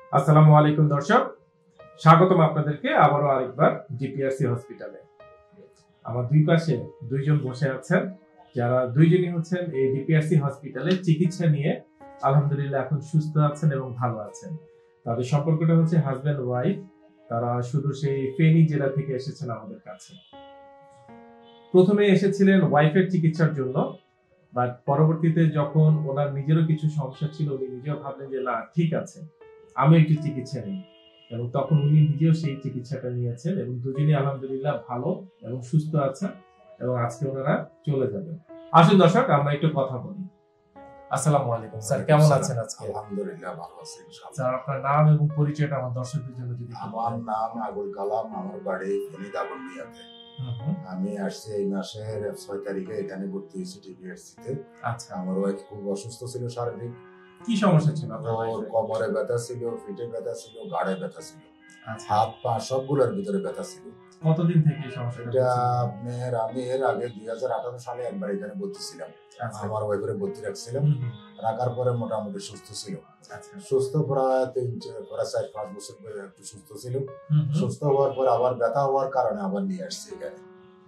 আসসালামু আলাইকুম দর্শক, স্বাগতম আপনাদেরকে আবারও আরেকবার ডিপিআরসি হসপিটালে। আমার দুই পাশে দুইজন বসে আছেন, যারা দুইজনই হচ্ছেন এই ডিপিআরসি হসপিটালে চিকিৎসা নিয়ে আলহামদুলিল্লাহ এখন সুস্থ আছেন এবং ভালো আছেন। তাদের সম্পর্কটা হচ্ছে হাজব্যান্ড ওয়াইফ। তারা শুধু সেই ফেনী জেলা থেকে এসেছেন আমাদের কাছে। প্রথমে এসেছিলেন ওয়াইফের চিকিৎসার জন্য, বাট পরবর্তীতে যখন ওনার নিজেরও কিছু সমস্যা ছিল, উনি নিজেও ভাবলেন যে না ঠিক আছে, আমি একটু চিকিৎসা নিই, এবং তখন উনি নিজেও সেই চিকিৎসাটা নিয়েছেন এবং দুজনেই আলহামদুলিল্লাহ ভালো এবং সুস্থ আছেন এবং আজকে ওনারা চলে যাবেন। আসুন দর্শক, আমরা একটু কথা বলি। আসসালামু আলাইকুম স্যার, কেমন আছেন আজকে? আলহামদুলিল্লাহ ভালো আছি। স্যার, আপনার নাম এবং পরিচয়টা আমার দর্শকদের জন্য যদি। আমার নাম আবুল কালাম, আমার বাড়ি ফেনী দাগনভূঞাতে। আমি আসছি এই মাসের 6 তারিখে এখানে ভর্তি হয়েছি ডিপিআরসিতে। আচ্ছা, আমার ওয়াইফ খুব অসুস্থ ছিল, শারীরিক। কি সমস্যা ছিল আপনার? ওর কোমরে ব্যথা ছিল, পিঠে ব্যথা ছিল, ঘাড়ে ব্যথা ছিল, হাত পা সবগুলোর ভিতরে ব্যথা ছিল। কতদিন থেকে এই সমস্যাটা? এটা আপনার আমি এর আগে 2018 সালে একবার এখানে ভর্তি ছিলাম। আমার ওয়াইফের ভর্তি রাখছিলাম, রাখার পরে মোটামুটি সুস্থ ছিল। সুস্থ প্রায় 4-5 বছর পরে একটু সুস্থ ছিল। সুস্থ হওয়ার পর আবার ব্যথা হওয়ার কারণে আবার নিয়ে আসছি এখানে।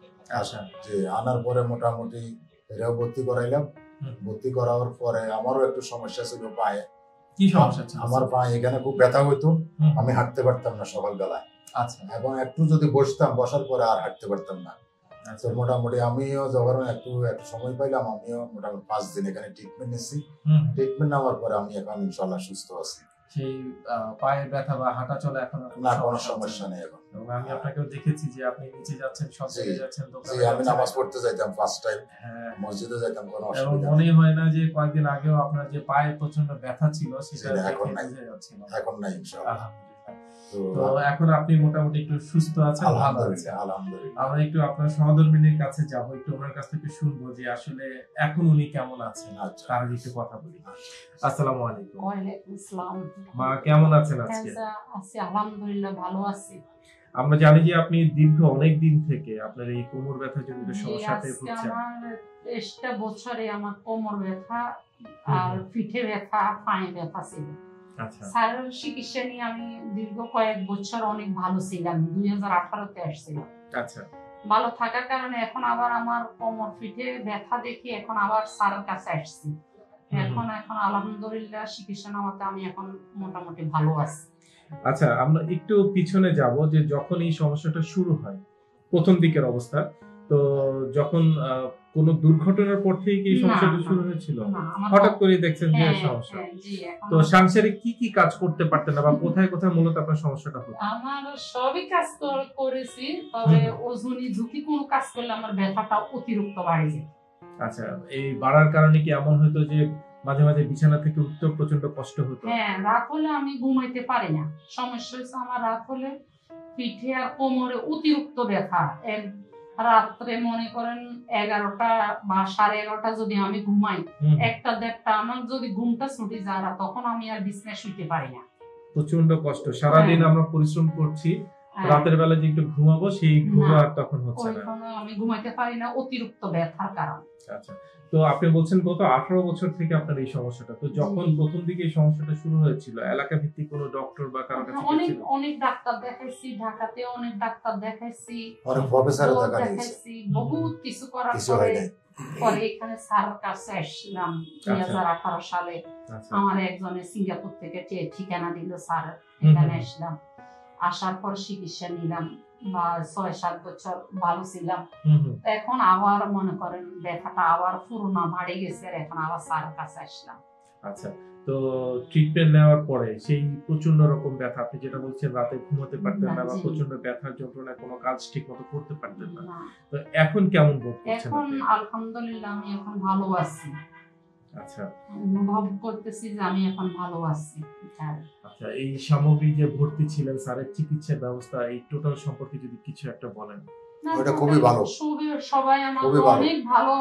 যে আনার পরে মোটামুটি এরাও ভর্তি করাইলাম। ভর্তি করার পরে আমারও একটু সমস্যা ছিল পায়ে। কি সমস্যা ছিল? আমার পায়ে এখানে খুব ব্যথা হইতো, আমি হাঁটতে পারতাম না সকালবেলায়। আচ্ছা, এবং একটু যদি বসতাম, বসার পরে আর হাঁটতে পারতাম না। তো মোটামুটি আমিও যখন একটু সময় পাইলাম, আমিও মোটামুটি 5 দিন এখানে ট্রিটমেন্ট নিচ্ছি। ট্রিটমেন্ট নেওয়ার পরে আমি এখন ইনশাআল্লাহ সুস্থ আছি। সেই পায়ের ব্যথা বা হাঁটা চলা এখন না, কোনো সমস্যা নেই এখন। এবং আমি আপনাকেও দেখেছি যে আপনি নিচে যাচ্ছেন, সব জায়গায় যাচ্ছেন, দোকানে আমি নামাজ পড়তে যাইতাম ফার্স্ট টাইম, মসজিদে যাইতাম, কোনো অসুবিধা নেই। মনে হয় না যে কয়েকদিন আগেও আপনার যে পায়ে প্রচন্ড ব্যথা ছিল সেটা এখন নাই, এখন নাই ইনশাআল্লাহ। তো এখন আপনি মোটামুটি একটু সুস্থ আছেন, ভালো আছেন আলহামদুলিল্লাহ। আমরা একটু আপনার সহধর্মিনীর কাছে যাব, একটু ওনার কাছ থেকে শুনবো যে আসলে এখন উনি কেমন আছেন। তার একটু কথা বলি। আসসালামু আলাইকুম। ওয়ালাইকুম আসসালাম। মা, কেমন আছেন আজকে? আছি আলহামদুলিল্লাহ, ভালো আছি। আমরা জানি যে আপনি দীর্ঘ অনেক দিন থেকে আপনার এই কোমর ব্যথা জনিত সমস্যাতে ভুগছেন। আমার 1টা বছরে আমার কোমর ব্যথা আর পিঠে ব্যথা, পায়ে ব্যথা ছিল। আচ্ছা, স্যারের চিকিৎসা নিয়ে আমি দীর্ঘ কয়েক বছর অনেক ভালো ছিলাম। 2018-তে আসছিলাম। আচ্ছা, ভালো থাকার কারণে এখন আবার আমার কোমর পিঠে ব্যথা দেখি এখন আবার স্যারের কাছে আসছি। এখন আলহামদুলিল্লাহ চিকিৎসা নেওয়াতে আমি এখন মোটামুটি ভালো আছি। আচ্ছা, আমরা একটু পিছনে যাব যে যখন এই সমস্যাটা শুরু হয়, প্রথম দিকের অবস্থা, তো যখন কোন দুর্ঘটনার পর থেকে এই সমস্যাটা শুরু হয়েছিল? হঠাৎ করে দেখছেন যে সমস্যা? তো সাংসারিক কি কি কাজ করতে পারতেন না, বা কোথায় কোথায় মূলত আপনার সমস্যাটা হতো? আমার সবই কাজ করেছি, তবে ওজনি ঝুঁকি কোনো কাজ করলে আমার ব্যথাটা অতিরিক্ত বাড়ে যায়। আচ্ছা, এই বাড়ার কারণে কি এমন হতো যে মাঝে মাঝে বিছানা থেকে উঠতে প্রচন্ড কষ্ট হতো? হ্যাঁ, রাত হলে আমি ঘুমাইতে পারি না। সমস্যা হচ্ছে আমার রাত হলে পিঠে আর কোমরে অতিরিক্ত ব্যথা। রাত্রে মনে করেন 11টা বা 11:30টা যদি আমি ঘুমাই, 1টা-1:30টা আমার যদি ঘুমটা ছুটি যায়, তখন আমি আর বিছানায় শুইতে পারি না। প্রচন্ড কষ্ট। সারাদিন আমরা পরিশ্রম করছি, রাতের বেলা যে একটু ঘুমাবো সেই ঘুম আর তখন হচ্ছে না। আমি ঘুমাইতে পারি না অতিরিক্ত ব্যথার কারণে। আচ্ছা, তো আপনি বলছেন গত 18 বছর থেকে আপনার এই সমস্যাটা। তো যখন প্রথম দিকে এই সমস্যাটা শুরু হয়েছিল, এলাকা ভিত্তিক কোনো ডক্টর বা কারো কাছে গিয়েছিল? অনেক ডাক্তার দেখাইছি, ঢাকাতে অনেক ডাক্তার দেখাইছি, অনেক প্রফেসরও দেখাইছি, বহুত কিছু করার পরে এখানে স্যারের কাছে আসলাম 2018 সালে। আমার একজনের সিঙ্গাপুর থেকে ঠিকানা দিল, স্যার এখানে আসলাম। আসার পর চিকিৎসা নিলাম বা 6-7 বছর ভালো ছিলাম। এখন আবার মনে করেন ব্যথাটা আবার পুরোনো বাড়ে গেছে, এখন আবার স্যারের কাছে আসলাম। আচ্ছা, তো ট্রিটমেন্ট নেওয়ার পরে সেই প্রচন্ড রকম ব্যথা, আপনি যেটা বলছেন রাতে ঘুমাতে পারতেন না বা প্রচন্ড ব্যথার যন্ত্রণায় কোনো কাজ ঠিকমতো করতে পারতেন না, তো এখন কেমন বোধ করছেন? এখন আলহামদুলিল্লাহ আমি এখন ভালো আছি। আচ্ছা, অনুভব করতেছি যে আমি এখন ভালো আছি। আচ্ছা, এই সামগ্রিক যে ভর্তি ছিলেন, স্যারের চিকিৎসার ব্যবস্থা, এই টোটাল সম্পর্কে যদি কিছু একটা বলেন। ওটা খুবই ভালো, সবাই আমাকে অনেক ভালো,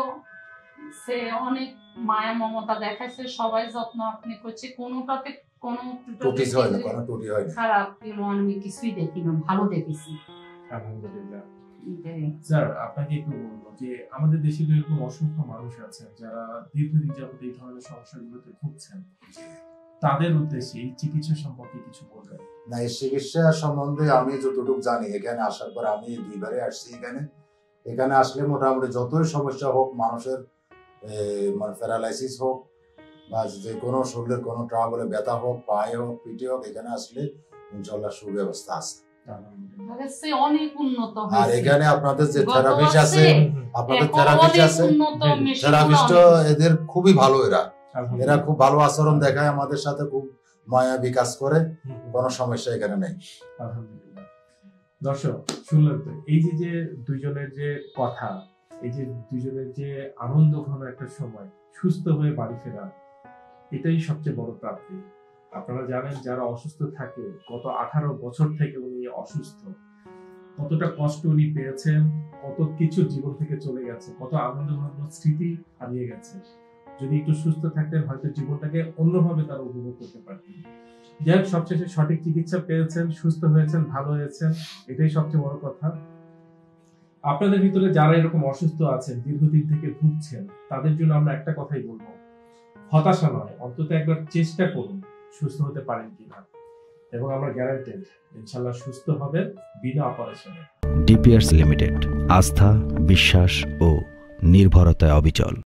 সে অনেক মায়া মমতা দেখাইছে, সবাই যত্ন আপনি করছে, কোনোটাতে কোনো ত্রুটি হয় না, কোনো ত্রুটি হয় না, খারাপ আমি কিছুই দেখি না, ভালো দেখেছি আলহামদুলিল্লাহ। স্যার, আপনাকে একটু বলবো যে আমাদের দেশে এরকম অসংখ্য মানুষ আছেন যারা দীর্ঘদিন যাবত এই ধরনের সমস্যাগুলোতে ভুগছেন। তাদের উদ্দেশ্যে এই চিকিৎসা সম্পর্কে কিছু বলবেন? না, এই চিকিৎসা সম্বন্ধে আমি যতটুকু জানি, এখানে আসার পর আমি 2বারে আসছি। এখানে আসলে মোটামুটি যতই সমস্যা হোক, মানুষের মানে প্যারালাইসিস হোক বা যে কোনো শরীরের কোনো ট্রাবলে ব্যথা হোক, পায়ে হোক, পিঠে হোক, এখানে আসলে ইনশাল্লাহ সুব্যবস্থা আছে। অনেক উন্নত আর এখানে আপনাদের যে থেরাপিস্ট আছে, থেরাপিস্ট এদের খুবই ভালো। এরা খুব ভালো আচরণ দেখায়, আমাদের সাথে খুব মায়া বিকাশ করে, কোনো সমস্যা এখানে নেই। আলহামদুলিল্লাহ। দর্শক শুনলেন তো, এই যে দুইজনের যে কথা, এই যে দুইজনের যে আনন্দ ঘন একটা সময়, সুস্থ হয়ে বাড়ি ফেরা, এটাই সবচেয়ে বড় প্রাপ্তি। আপনারা জানেন, যারা অসুস্থ থাকে, গত 18 বছর থেকে উনি অসুস্থ, কতটা কষ্ট উনি পেয়েছেন, কত কিছু জীবন থেকে চলে গেছে, কত আনন্দ ঘন স্মৃতি হারিয়ে গেছে। যদি একটু সুস্থ থাকতেন, হয়তো জীবনটাকে অন্যভাবে তারা উপভোগ করতে পারতেন। যাই হোক, সবশেষে সঠিক চিকিৎসা পেয়েছেন, সুস্থ হয়েছেন, ভালো হয়েছেন, এটাই সবচেয়ে বড় কথা। আপনাদের ভিতরে যারা এরকম অসুস্থ আছেন, দীর্ঘদিন থেকে ভুগছেন, তাদের জন্য আমরা একটা কথাই বলবো, হতাশা নয়, অন্তত একবার চেষ্টা করুন সুস্থ হতে পারেন কিনা, এবং আমরা গ্যারান্টেড ইনশাআল্লাহ সুস্থ হবেন বিনা অপারেশনে। ডিপিআরসি লিমিটেড, আস্থা, বিশ্বাস ও নির্ভরতায় অবিচল।